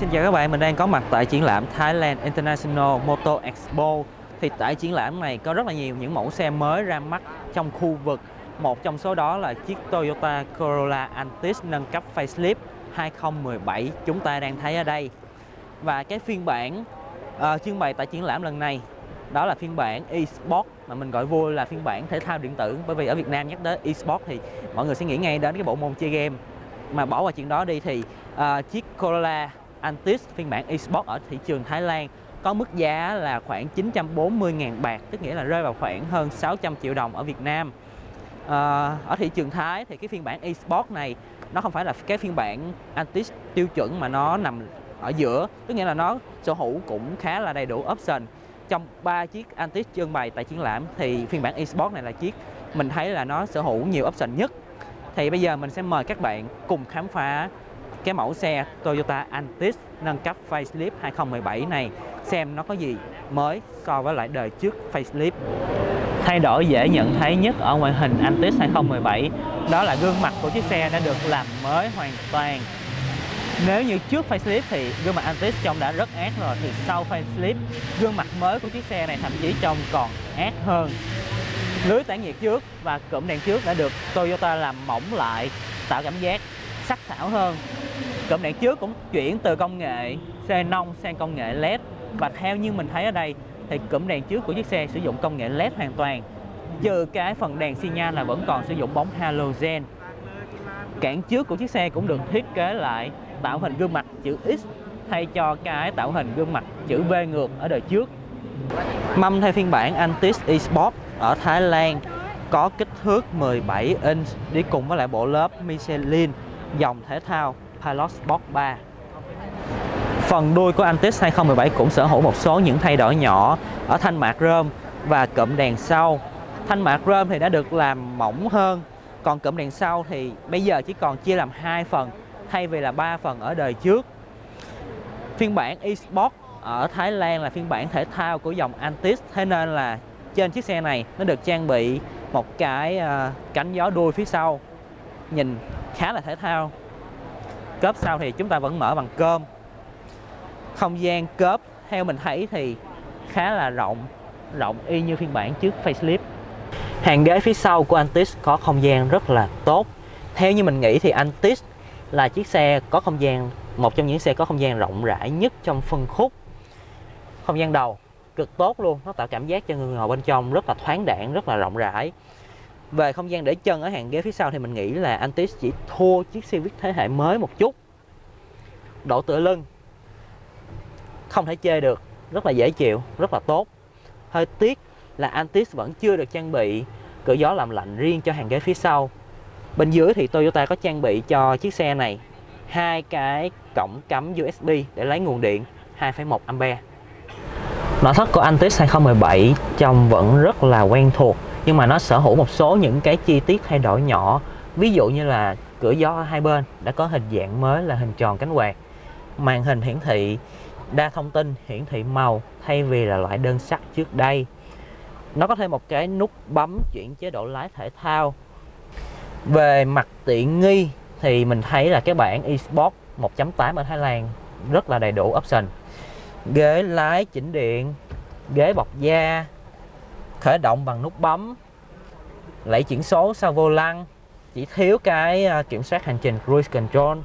Xin chào các bạn, mình đang có mặt tại triển lãm Thailand International Motor Expo. Thì tại triển lãm này có rất là nhiều những mẫu xe mới ra mắt trong khu vực. Một trong số đó là chiếc Toyota Corolla Altis nâng cấp facelift 2017 chúng ta đang thấy ở đây. Và cái phiên bản trưng bày tại triển lãm lần này đó là phiên bản eSport, mà mình gọi vui là phiên bản thể thao điện tử. Bởi vì ở Việt Nam nhắc đến eSport thì mọi người sẽ nghĩ ngay đến cái bộ môn chơi game. Mà bỏ qua chuyện đó đi thì chiếc Corolla Altis phiên bản eSport ở thị trường Thái Lan có mức giá là khoảng 940.000 baht, tức nghĩa là rơi vào khoảng hơn 600 triệu đồng ở Việt Nam. Ở thị trường Thái thì cái phiên bản eSport này nó không phải là cái phiên bản Altis tiêu chuẩn, mà nó nằm ở giữa, tức nghĩa là nó sở hữu cũng khá là đầy đủ option. Trong 3 chiếc Altis trưng bày tại triển lãm thì phiên bản eSport này là chiếc mình thấy là nó sở hữu nhiều option nhất. Thì bây giờ mình sẽ mời các bạn cùng khám phá cái mẫu xe Toyota Altis nâng cấp facelift 2017 này, xem nó có gì mới so với lại đời trước facelift. Thay đổi dễ nhận thấy nhất ở ngoại hình Altis 2017 đó là gương mặt của chiếc xe đã được làm mới hoàn toàn. Nếu như trước facelift thì gương mặt Altis trông đã rất ác rồi, thì sau facelift gương mặt mới của chiếc xe này thậm chí trông còn ác hơn. Lưới tản nhiệt trước và cụm đèn trước đã được Toyota làm mỏng lại, tạo cảm giác sắc sảo hơn. Cụm đèn trước cũng chuyển từ công nghệ xenon sang công nghệ LED, và theo như mình thấy ở đây thì cụm đèn trước của chiếc xe sử dụng công nghệ LED hoàn toàn, trừ cái phần đèn xi nhan là vẫn còn sử dụng bóng halogen. Cản trước của chiếc xe cũng được thiết kế lại tạo hình gương mặt chữ X thay cho cái tạo hình gương mặt chữ V ngược ở đời trước. Mâm theo phiên bản Altis eSport ở Thái Lan có kích thước 17 inch đi cùng với lại bộ lớp Michelin dòng thể thao Pilot Sport 3. Phần đuôi của Altis 2017 cũng sở hữu một số những thay đổi nhỏ ở thanh mạc rơm và cụm đèn sau. Thanh mạc rơm thì đã được làm mỏng hơn, còn cụm đèn sau thì bây giờ chỉ còn chia làm 2 phần thay vì là 3 phần ở đời trước. Phiên bản eSport ở Thái Lan là phiên bản thể thao của dòng Altis, thế nên là trên chiếc xe này nó được trang bị một cái cánh gió đuôi phía sau, nhìn khá là thể thao. Cốp sau thì chúng ta vẫn mở bằng cơm. Không gian cốp theo mình thấy thì khá là rộng y như phiên bản trước facelift. Hàng ghế phía sau của Altis có không gian rất là tốt. Theo như mình nghĩ thì Altis là chiếc xe có không gian, một trong những xe có không gian rộng rãi nhất trong phân khúc. Không gian đầu cực tốt luôn, nó tạo cảm giác cho người ngồi bên trong rất là thoáng đãng, rất là rộng rãi. Về không gian để chân ở hàng ghế phía sau thì mình nghĩ là Altis chỉ thua chiếc Civic thế hệ mới một chút. Độ tựa lưng không thể chê được, rất là dễ chịu, rất là tốt. Hơi tiếc là Altis vẫn chưa được trang bị cửa gió làm lạnh riêng cho hàng ghế phía sau. Bên dưới thì Toyota có trang bị cho chiếc xe này 2 cái cổng cắm USB để lấy nguồn điện 2,1A. Nội thất của Altis 2017 trông vẫn rất là quen thuộc, nhưng mà nó sở hữu một số những cái chi tiết thay đổi nhỏ. Ví dụ như là cửa gió ở hai bên đã có hình dạng mới là hình tròn cánh quạt. Màn hình hiển thị đa thông tin, hiển thị màu thay vì là loại đơn sắc trước đây. Nó có thêm một cái nút bấm chuyển chế độ lái thể thao. Về mặt tiện nghi thì mình thấy là cái bản eSport 1.8 ở Thái Lan rất là đầy đủ option. Ghế lái chỉnh điện, ghế bọc da, khởi động bằng nút bấm, lẫy chuyển số sau vô lăng, chỉ thiếu cái kiểm soát hành trình Cruise Control.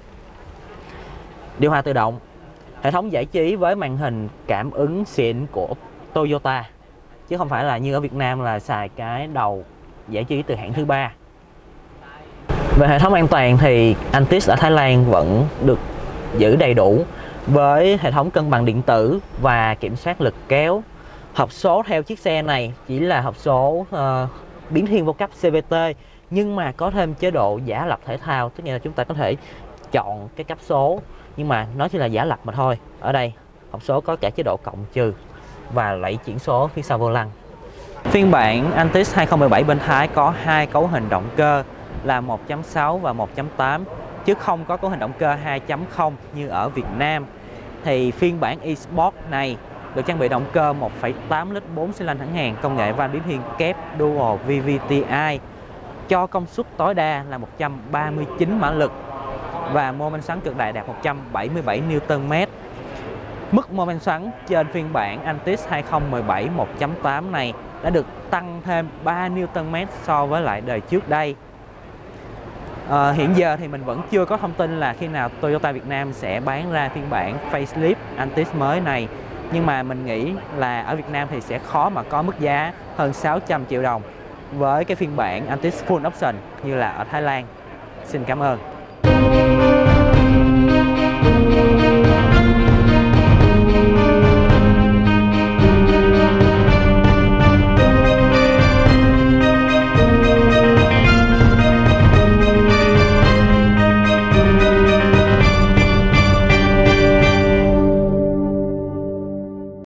Điều hòa tự động, hệ thống giải trí với màn hình cảm ứng xịn của Toyota, chứ không phải là như ở Việt Nam là xài cái đầu giải trí từ hãng thứ ba. Về hệ thống an toàn thì Altis ở Thái Lan vẫn được giữ đầy đủ với hệ thống cân bằng điện tử và kiểm soát lực kéo. Hộp số theo chiếc xe này chỉ là hộp số biến thiên vô cấp CVT, nhưng mà có thêm chế độ giả lập thể thao, tức nghĩa là chúng ta có thể chọn cái cấp số, nhưng mà nó chỉ là giả lập mà thôi. Ở đây hộp số có cả chế độ cộng trừ và lẫy chuyển số phía sau vô lăng. Phiên bản Altis 2017 bên Thái có 2 cấu hình động cơ là 1.6 và 1.8, chứ không có cấu hình động cơ 2.0 như ở Việt Nam. Thì phiên bản eSport này được trang bị động cơ 1,8 lít 4 xi lanh thẳng hàng công nghệ van biến thiên kép Dual VVTi, cho công suất tối đa là 139 mã lực. và mô men xoắn cực đại đạt 177 Nm. Mức mô men xoắn trên phiên bản Altis 2017 1.8 này đã được tăng thêm 3 Nm so với lại đời trước đây. Hiện giờ thì mình vẫn chưa có thông tin là khi nào Toyota Việt Nam sẽ bán ra phiên bản facelift Altis mới này. Nhưng mà mình nghĩ là ở Việt Nam thì sẽ khó mà có mức giá hơn 600 triệu đồng với cái phiên bản Altis Full Option như là ở Thái Lan. Xin cảm ơn.